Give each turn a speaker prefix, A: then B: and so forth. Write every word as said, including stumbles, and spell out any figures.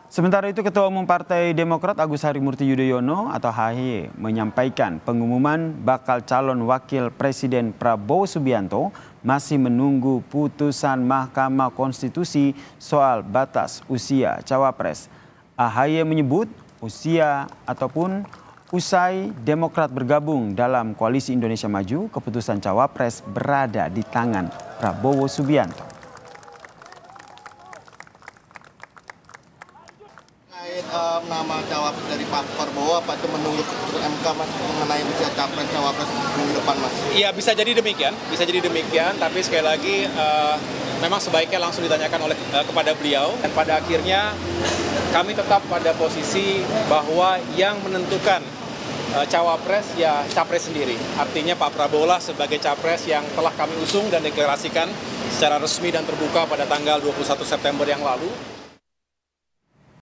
A: Sementara itu, Ketua Umum Partai Demokrat Agus Harimurti Yudhoyono atau H Y menyampaikan pengumuman bakal calon wakil Presiden Prabowo Subianto masih menunggu putusan Mahkamah Konstitusi soal batas usia cawapres. A H Y menyebut usia ataupun usai Demokrat bergabung dalam Koalisi Indonesia Maju, keputusan cawapres berada di tangan Prabowo Subianto.
B: Um, nama cawapres dari Pak Prabowo, apa itu menunggu keputusan M K Mas mengenai usia capres cawapres minggu depan, Mas?
C: Iya, bisa jadi demikian, bisa jadi demikian. Tapi sekali lagi uh, memang sebaiknya langsung ditanyakan oleh uh, kepada beliau. Dan pada akhirnya kami tetap pada posisi bahwa yang menentukan uh, cawapres ya capres sendiri. Artinya Pak Prabowo lah sebagai capres yang telah kami usung dan deklarasikan secara resmi dan terbuka pada tanggal dua puluh satu September yang lalu.